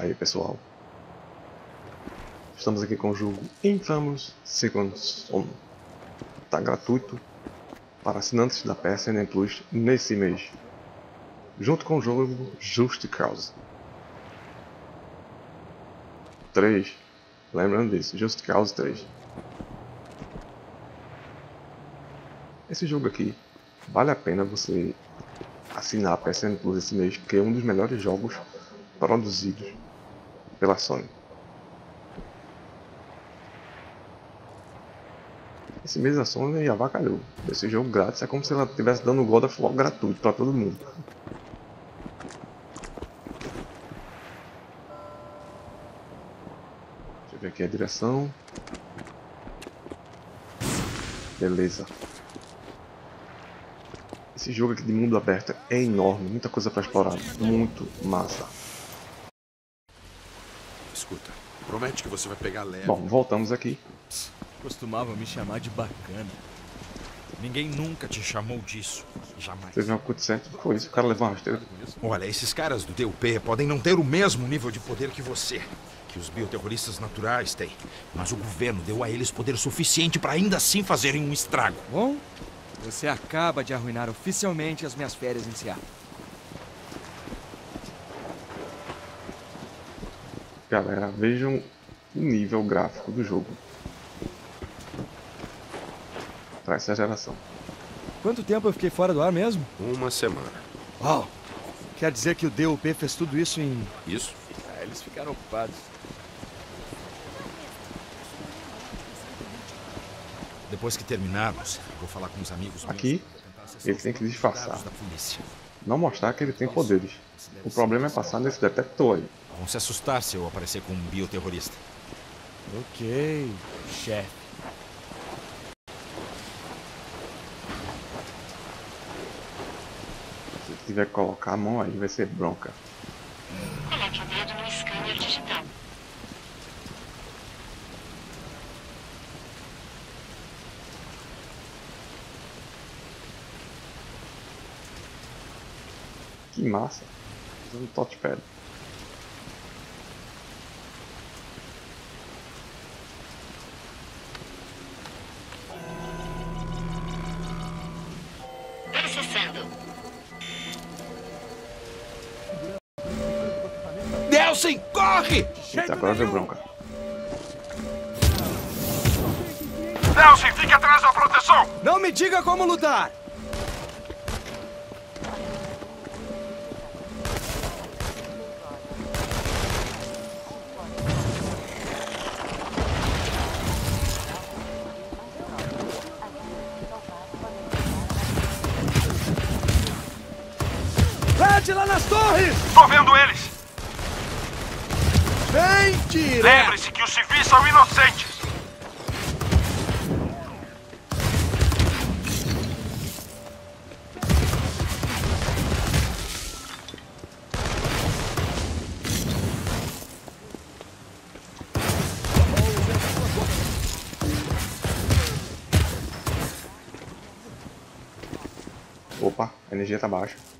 Aí pessoal, estamos aqui com o jogo Infamous Second Son. Está gratuito para assinantes da PSN Plus nesse mês, junto com o jogo Just Cause 3. Lembrando disso, Just Cause 3. Esse jogo aqui, vale a pena você assinar a PSN Plus esse mês, que é um dos melhores jogos produzidos pela Sony. Esse mês a Sony avacalhou. Esse jogo grátis é como se ela estivesse dando God of War gratuito para todo mundo. Deixa eu ver aqui a direção. Beleza. Esse jogo aqui de mundo aberto é enorme, muita coisa para explorar, muito massa. Escuta, promete que você vai pegar leve. Bom, voltamos aqui. Costumava me chamar de bacana. Ninguém nunca te chamou disso. Jamais. Vocês viram o que aconteceu? Foi isso, o cara levou uma rasteira. Olha, esses caras do DUP podem não ter o mesmo nível de poder que você, que os bioterroristas naturais têm. Mas o governo deu a eles poder suficiente para ainda assim fazerem um estrago. Bom, você acaba de arruinar oficialmente as minhas férias em Seattle. Galera, vejam o nível gráfico do jogo para essa geração. Quanto tempo eu fiquei fora do ar mesmo? Uma semana. Uau! Quer dizer que o DUP fez tudo isso em... Isso? Eles ficaram ocupados. Depois que terminarmos, vou falar com os amigos. Aqui, ele tem que disfarçar. Da polícia. Não mostrar que ele tem poderes. O problema é passar nesse detector aí. Vão se assustar se eu aparecer com um bioterrorista. Ok, chefe. Se tiver que colocar a mão aí, vai ser bronca. Coloque o dedo no scanner digital. Que massa. Usando touchpad. Processando. Nelson, corre! Eita, agora deu bronca. Nelson, fique atrás da proteção! Não me diga como lutar! Pede lá nas torres! Tô vendo eles! Vem direto! Lembre-se que os civis são inocentes! Opa, a energia tá baixa.